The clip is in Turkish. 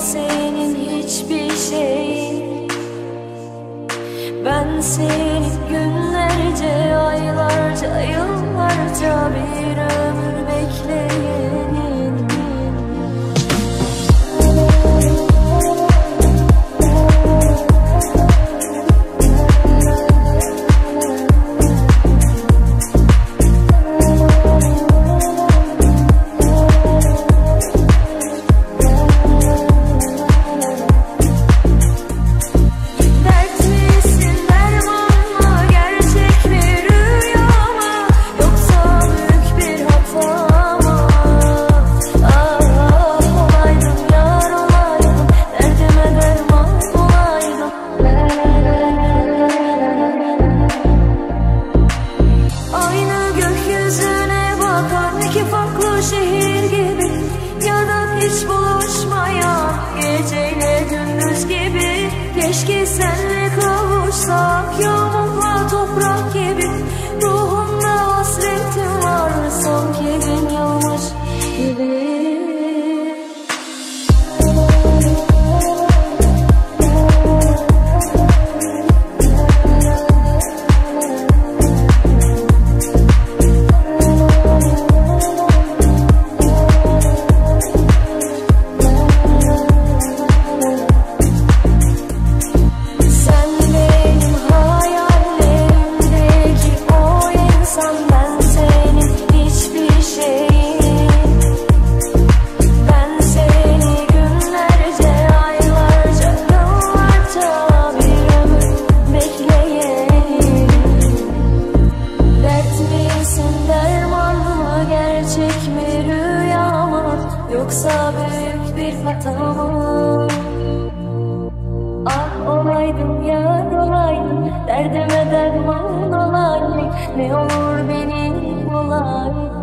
senin hiçbir şeyin. Ben seni günlerce, aylarca, yıllarca bir ömür bekleyenin. Keşke senle kavuşsak, yağmurla toprak gibi. Ruhumda hasretim var, sanki gün yağmış gibi. Yoksa büyük bir hata mı? Ah olaydım, yar olaydım, derdime derman olaydım. Ne olur benim olaydım.